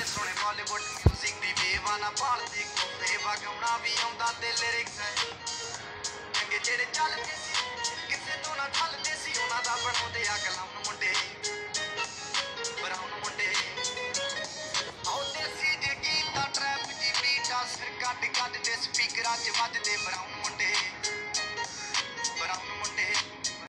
सोने सोने बॉलीवुड म्यूजिक दी बेवाना भालदे कोते वगाउणा भी आउंदा ते लिरिक्स चंगे जेड़े चलदे सी किसे तो ना ढलदे सी उन्हां दा बनाउंदे आ कलाम मुंडे ब्राउन मुंडे आओ देसी जे गीत दा ट्रैप दी बीट आ सिर कट कट दे स्पीकरां च वजदे ब्राउन